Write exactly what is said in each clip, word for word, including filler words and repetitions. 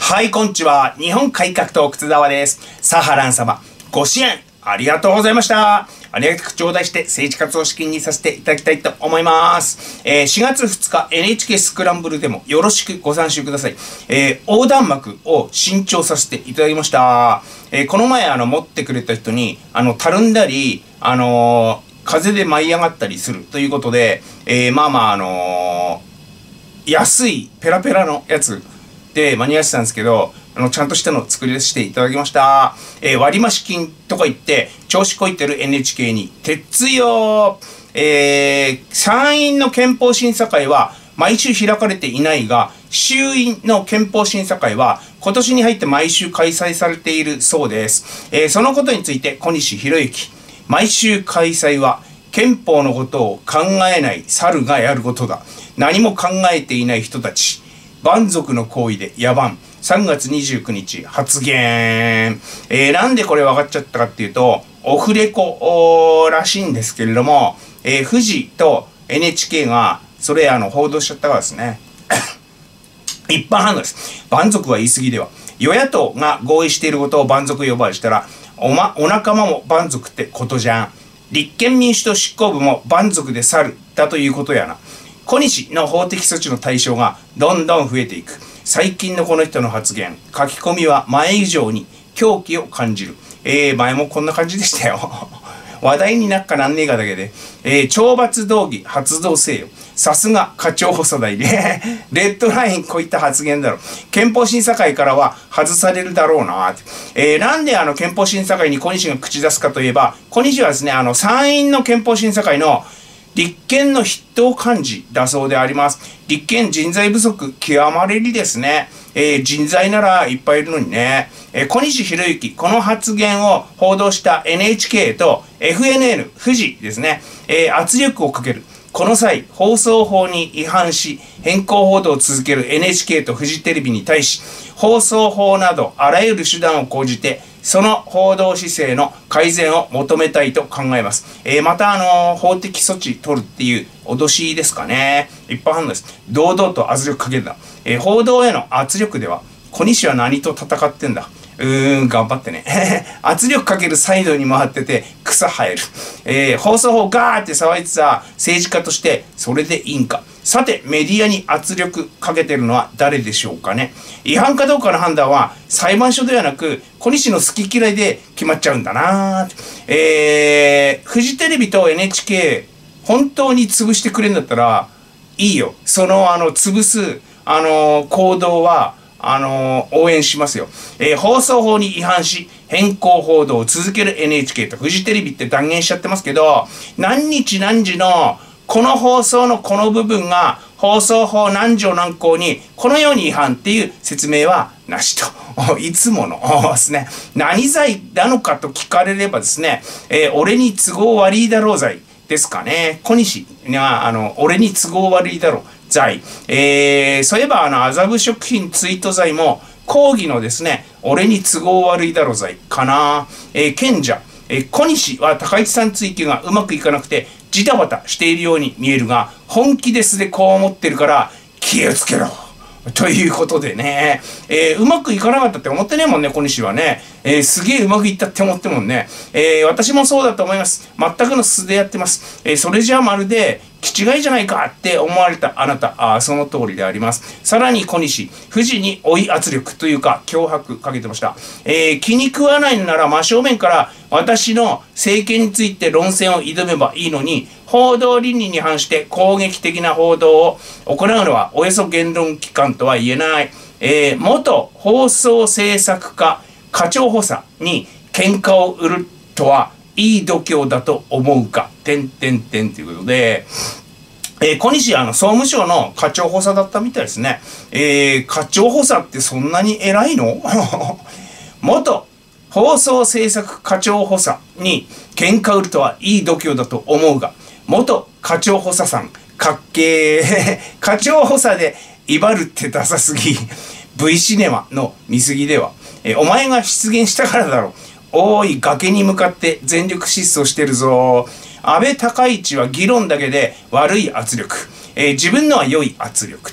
はい、こんにちは。日本改革党靴沢です。サハラン様、ご支援ありがとうございました。ありがたく頂戴して政治活動資金にさせていただきたいと思います。えー、しがつふつか エヌエイチケー スクランブルでもよろしくご参集ください。えー、横断幕を新調させていただきました。えー、この前あの持ってくれた人にあのたるんだり、あのー、風で舞い上がったりするということで、えー、まあまああのー、安いペラペラのやつで間に合ってたんですけど、あのちゃんとしたのを作り出していただきました。えー、割増金とか言って調子こいてる エヌエイチケー に鉄つよ。えー、参院の憲法審査会は毎週開かれていないが、衆院の憲法審査会は今年に入って毎週開催されているそうです。えー、そのことについて小西博之、毎週開催は憲法のことを考えない猿がやることだ。何も考えていない人たち。蛮族の行為で野蛮。さんがつにじゅうくにち発言。えー、なんでこれ分かっちゃったかっていうと、オフレコらしいんですけれども、えー、富士と エヌエイチケー がそれあの報道しちゃったからですね。一般反応です。蛮族は言い過ぎでは。与野党が合意していることを蛮族呼ばわりしたら、おま、お仲間も蛮族ってことじゃん。立憲民主党執行部も蛮族で猿だということやな。小西の法的措置の対象がどんどん増えていく。最近のこの人の発言、書き込みは前以上に狂気を感じる。えー、前もこんな感じでしたよ。話題になっかなんねえかだけで。えー、懲罰道義発動せよ。さすが課長補佐代で。レッドラインこういった発言だろう。憲法審査会からは外されるだろうなって。えー、なんであの憲法審査会に小西が口出すかといえば、小西はですね、あの参院の憲法審査会の立憲の筆頭幹事だそうであります。立憲人材不足極まれりですね。えー、人材ならいっぱいいるのにね。えー、小西博之、この発言を報道した エヌエイチケー と エフエヌエヌ、富士ですね。えー、圧力をかける。この際、放送法に違反し、変更報道を続ける エヌエイチケー とフジテレビに対し、放送法などあらゆる手段を講じて、その報道姿勢の改善を求めたいと考えます。えー、また、あのー、法的措置取るっていう脅しですかね。一般反応です。堂々と圧力かけるんだ。えー、報道への圧力では、小西は何と戦ってんだ。うーん、頑張ってね。圧力かけるサイドに回ってて草生える。えー、放送法ガーって騒いでた政治家としてそれでいいんか。さて、メディアに圧力かけてるのは誰でしょうかね。違反かどうかの判断は裁判所ではなく小西の好き嫌いで決まっちゃうんだな。えー、フジテレビと エヌエイチケー 本当に潰してくれるんだったらいいよ。そのあの潰すあの行動はあのー、応援しますよ。えー、放送法に違反し、変更報道を続ける エヌエイチケー とフジテレビって断言しちゃってますけど、何日何時のこの放送のこの部分が放送法何条何項にこのように違反っていう説明はなしと。いつものですね。何罪なのかと聞かれればですね、えー、俺に都合悪いだろう罪ですかね。小西が、あの、俺に都合悪いだろう。罪。えー、そういえば、あの、麻布食品ツイート罪も、抗議のですね、俺に都合悪いだろ罪かな。えー、賢者。えー、小西は高市さん追及がうまくいかなくて、ジタバタしているように見えるが、本気ですでこう思ってるから、気をつけろ。ということでね、えー、うまくいかなかったって思ってねえもんね、小西はね。えー、すげえうまくいったって思ってもんね。えー、私もそうだと思います。全くの素でやってます。えー、それじゃあまるで、気違いじゃないかって思われたあなた、あその通りであります。さらに小西、富士に追い圧力というか、脅迫かけてました。えー、気に食わないのなら真正面から私の政権について論戦を挑めばいいのに、報道倫理に反して攻撃的な報道を行うのはおよそ言論機関とは言えない。えー、元放送制作課課長補佐に喧嘩を売るとはいい度胸だと思うか。てんてんてんということで、えー、小西あの総務省の課長補佐だったみたいですね。えー、課長補佐ってそんなに偉いの？元放送制作課長補佐に喧嘩売るとはいい度胸だと思うが、元課長補佐さん、かっけー。課長補佐で威張るってダサすぎ。V シネマの見過ぎでは。えー、お前が出現したからだろう。おーい、崖に向かって全力疾走してるぞ。安倍高市は議論だけで悪い圧力。えー、自分のは良い圧力と。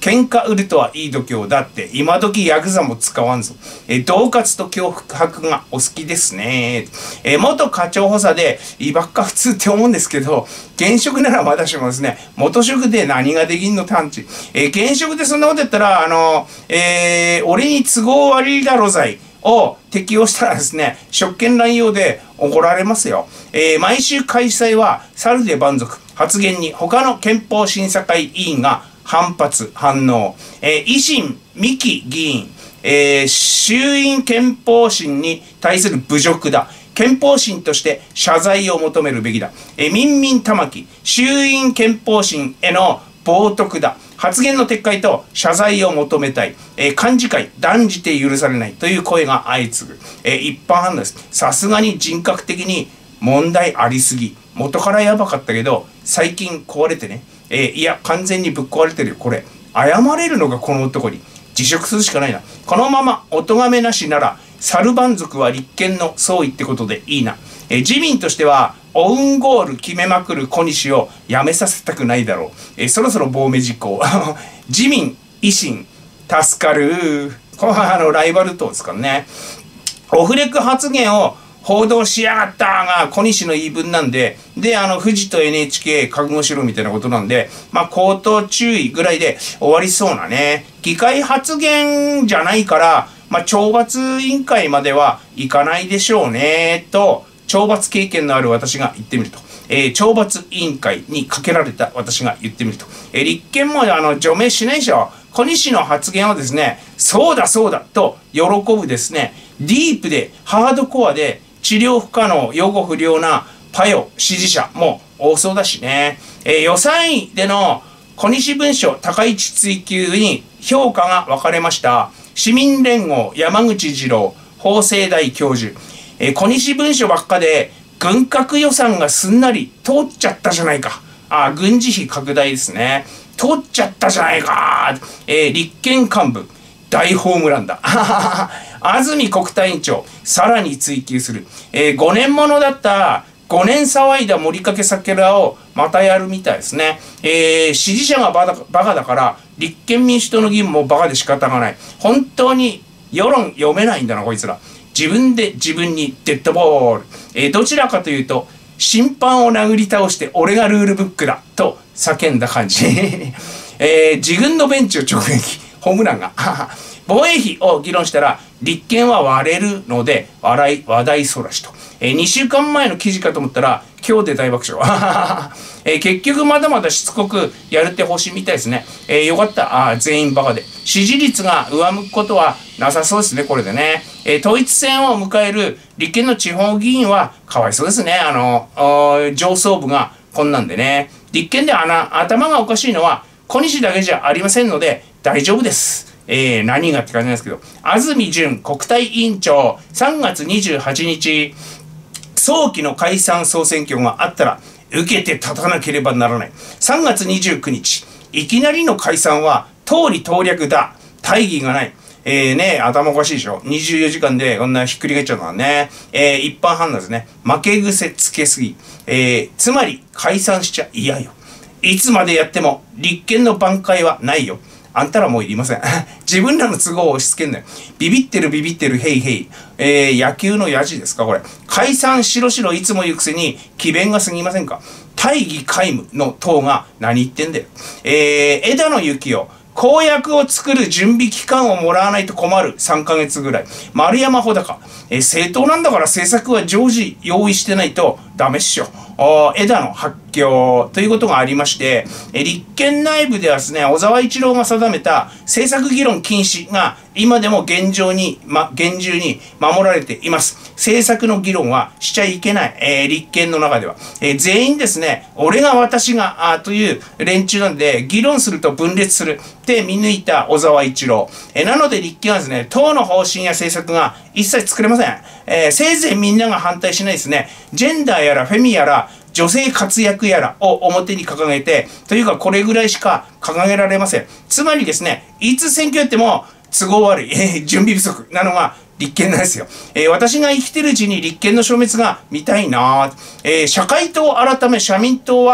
喧嘩売るとはいい度胸だって、今時ヤクザも使わんぞ。えー、恫喝と脅迫がお好きですね。えー、元課長補佐で、いいばっか普通って思うんですけど、現職ならまだしもですね、元職で何ができんの探知。えー、現職でそんなことやったら、あの、えー、俺に都合悪いだろ罪を適用したらですね、職権乱用で怒られますよ。えー、毎週開催は猿で蛮族。発言に他の憲法審査会委員が反発、反応。えー、維新、三木議員、えー、衆院憲法審に対する侮辱だ。憲法審として謝罪を求めるべきだ。えー、民民玉木、衆院憲法審への冒涜だ。発言の撤回と謝罪を求めたい。えー、幹事会、断じて許されないという声が相次ぐ。えー、一般反応です。さすがに人格的に問題ありすぎ。元からやばかったけど、最近壊れてね。えー、いや、完全にぶっ壊れてるよ、これ。謝れるのがこの男に。辞職するしかないな。このままお咎めなしなら、猿蛮族は立憲の総意ってことでいいな。えー、自民としては、オウンゴール決めまくる小西をやめさせたくないだろう。えー、そろそろ亡命実行。自民、維新、助かる。これはあの、ライバル党ですからね。オフレク発言を報道しやがったが小西の言い分なんで、で、あの、富士と エヌエイチケー 覚悟しろみたいなことなんで、まあ、口頭注意ぐらいで終わりそうなね。議会発言じゃないから、まあ、懲罰委員会まではいかないでしょうね、と、懲罰経験のある私が言ってみると。えー、懲罰委員会にかけられた私が言ってみると。えー、立憲もあの除名しないでしょ。小西の発言はですね、そうだそうだと喜ぶですね、ディープでハードコアで治療不可能、養護不良なパヨ支持者も多そうだしね。えー、予算委での小西文書高市追及に評価が分かれました。市民連合山口二郎法政大教授。えー、小西文書ばっかで軍拡予算がすんなり通っちゃったじゃないか。あ、軍事費拡大ですね。通っちゃったじゃないか。えー、立憲幹部、大ホームランだ。安住国対委員長、さらに追及する。えー、ごねんものだったごねん騒いだ森掛桜をまたやるみたいですね。えー、支持者がバカバカだから、立憲民主党の議員もバカで仕方がない。本当に世論読めないんだな、こいつら。自分で自分にデッドボール。えー、どちらかというと、審判を殴り倒して俺がルールブックだと叫んだ感じ。えー、自軍のベンチを直撃。ホームランが。防衛費を議論したら、立憲は割れるので、笑い、話題そらしと。えー、にしゅうかんまえの記事かと思ったら、今日で大爆笑。えー、結局まだまだしつこくやるって方針みたいですね。えー、よかった。あ、全員バカで。支持率が上向くことはなさそうですね、これでね。えー、統一選を迎える立憲の地方議員はかわいそうですね。あの、上層部がこんなんでね。立憲であな頭がおかしいのは小西だけじゃありませんので大丈夫です。えー、何がって感じなんですけど。安住淳国対委員長、さんがつにじゅうはちにち、早期の解散総選挙があったら、受けて立たなければならない。さんがつにじゅうくにち、いきなりの解散は、党利党略だ。大義がない。えーね、頭おかしいでしょ。にじゅうよじかんでこんなひっくり返っちゃうのはね。えー、一般判断ですね。負け癖つけすぎ。えー、つまり、解散しちゃ嫌よ。いつまでやっても、立憲の挽回はないよ。あんたらもういりません。自分らの都合を押し付けんなよ。ビビってるビビってる、ヘイヘイ。えー、野球のヤジですかこれ。解散しろしろいつも言うくせに、詭弁が過ぎませんか。大義皆無の党が何言ってんだよ。えー、枝野幸男。公約を作る準備期間をもらわないと困る。さんかげつぐらい。丸山穂高。えー、政党なんだから政策は常時用意してないとダメっしょ。枝野発表ということがありまして、え立憲内部ではですね、小沢一郎が定めた政策議論禁止が今でも現状に、ま、厳重に守られています。政策の議論はしちゃいけない。えー、立憲の中では。えー、全員ですね、俺が私が、あという連中なんで、議論すると分裂するって見抜いた小沢一郎。えー、なので立憲はですね、党の方針や政策が一切作れません。えー、せいぜいみんなが反対しないですね。ジェンダーやらフェミやら、女性活躍やらを表に掲げて、というかこれぐらいしか掲げられません。つまりですね、いつ選挙やっても都合悪い、えー、準備不足なのが立憲なんですよ。えー、私が生きてるうちに立憲の消滅が見たいな、えー、社会党改め社民党は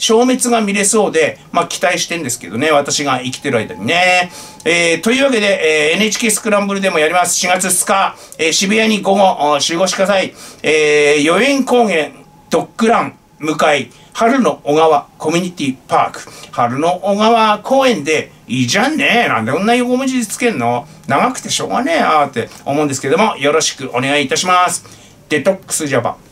消滅が見れそうで、まあ期待してんですけどね、私が生きてる間にね。えー、というわけで、えー、エヌエイチケー スクランブルでもやります。しがつふつか、えー、渋谷に午後集合してください。えー、代々木高原ドッグラン向かい、春の小川コミュニティパーク。春の小川公園でいいじゃんね。なんでこんな横文字つけんの？長くてしょうがねえなって思うんですけども、よろしくお願いいたします。デトックスジャパン。